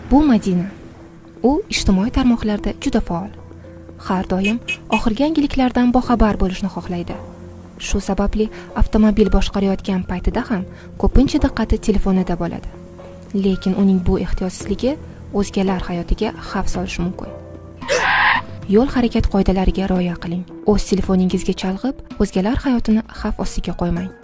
Bu Madina. U ijtimoiy tarmoqlarda juda faol. Har doim oxirgi yangiliklardan boxabar bo'lishni xohlaydi. Shu sababli avtomobil boshqarayotgan paytida ham ko'pincha diqqati telefonida bo'ladi. Lekin uning bu ehtiyotsizligi o'zgalar hayotiga xavf solishi mumkin. Yo'l harakat qoidalariga rioya qiling. O'z telefoningizga chalg'ib, o'zgalar hayotini xavf ostiga qo'ymang.